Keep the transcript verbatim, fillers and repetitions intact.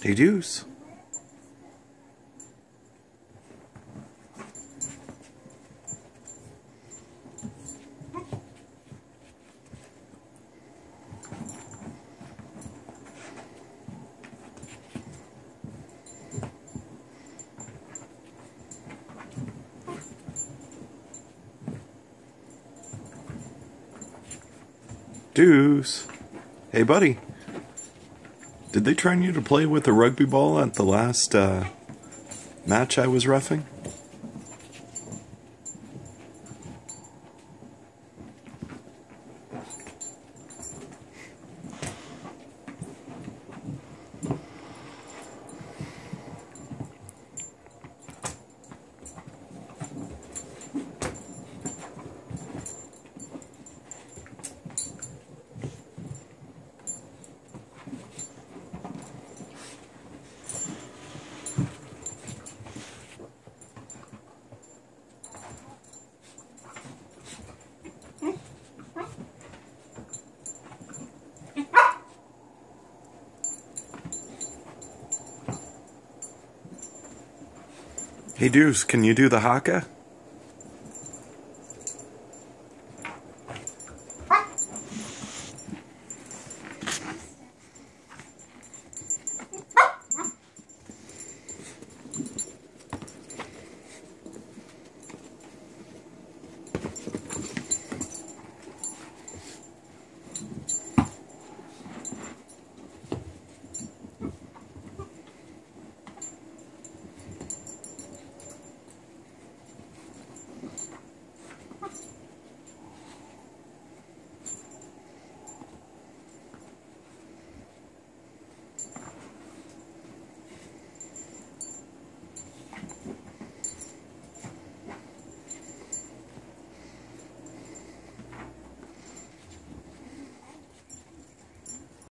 Hey, Deuce. Deuce. Hey, buddy. Did they train you to play with a rugby ball at the last uh, match I was reffing? Hey, Deuce, can you do the haka?